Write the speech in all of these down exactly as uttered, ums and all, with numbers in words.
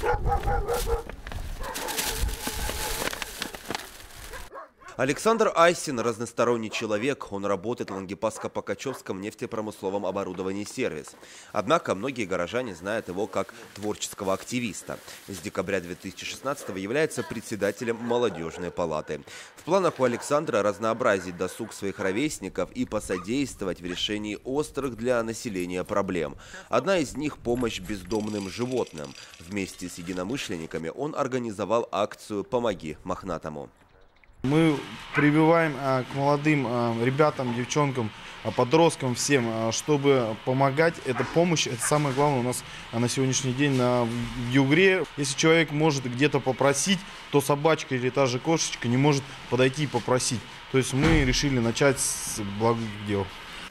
Александр Айсин – разносторонний человек. Он работает в Лангепаско-Покачевском нефтепромысловом оборудовании «Сервис». Однако многие горожане знают его как творческого активиста. С декабря две тысячи шестнадцатого является председателем молодежной палаты. В планах у Александра разнообразить досуг своих ровесников и посодействовать в решении острых для населения проблем. Одна из них – помощь бездомным животным. Вместе с единомышленниками он организовал акцию «Помоги мохнатому». Мы прививаем а, к молодым а, ребятам, девчонкам, а, подросткам, всем, а, чтобы помогать. Это помощь, это самое главное у нас а, на сегодняшний день на, в Югре. Если человек может где-то попросить, то собачка или та же кошечка не может подойти и попросить. То есть мы решили начать с благих дел.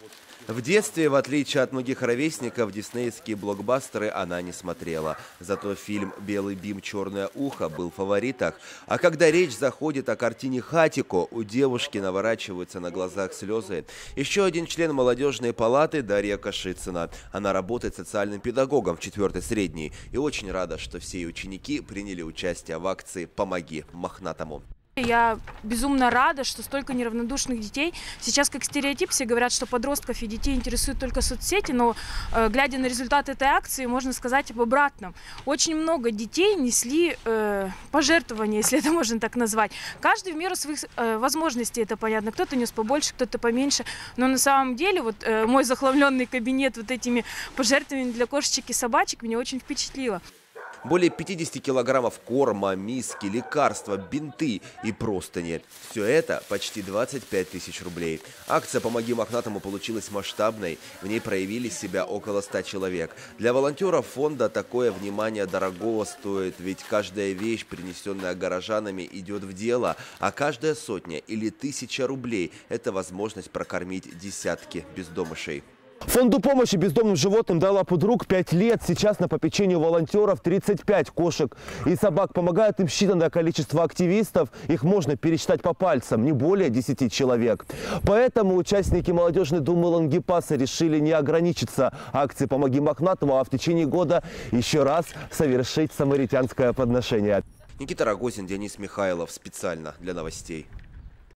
В детстве, в отличие от многих ровесников, диснеевские блокбастеры она не смотрела. Зато фильм «Белый бим, черное ухо» был в фаворитах. А когда речь заходит о картине «Хатико», у девушки наворачиваются на глазах слезы. Еще один член молодежной палаты – Дарья Кашицына. Она работает социальным педагогом в четвертой средней и очень рада, что все ученики приняли участие в акции «Помоги мохнатому». Я безумно рада, что столько неравнодушных детей. Сейчас как стереотип все говорят, что подростков и детей интересуют только соцсети, но э, глядя на результаты этой акции, можно сказать об обратном. Очень много детей несли э, пожертвования, если это можно так назвать. Каждый в меру своих э, возможностей, это понятно. Кто-то нес побольше, кто-то поменьше. Но на самом деле вот э, мой захламленный кабинет вот этими пожертвованиями для кошечек и собачек меня очень впечатлило. Более пятидесяти килограммов корма, миски, лекарства, бинты и простыни. Все это почти двадцать пять тысяч рублей. Акция «Помоги мохнатому» получилась масштабной. В ней проявили себя около ста человек. Для волонтеров фонда такое внимание дорогого стоит, ведь каждая вещь, принесенная горожанами, идет в дело, а каждая сотня или тысяча рублей – это возможность прокормить десятки бездомышей. Фонду помощи бездомным животным дай лапу друг пять лет. Сейчас на попечении волонтеров тридцать пять кошек и собак. Помогает им считанное количество активистов. Их можно пересчитать по пальцам, не более десяти человек. Поэтому участники молодежной думы Лангепаса решили не ограничиться акцией «Помоги мохнатому», а в течение года еще раз совершить самаритянское подношение. Никита Рогозин, Денис Михайлов. Специально для новостей.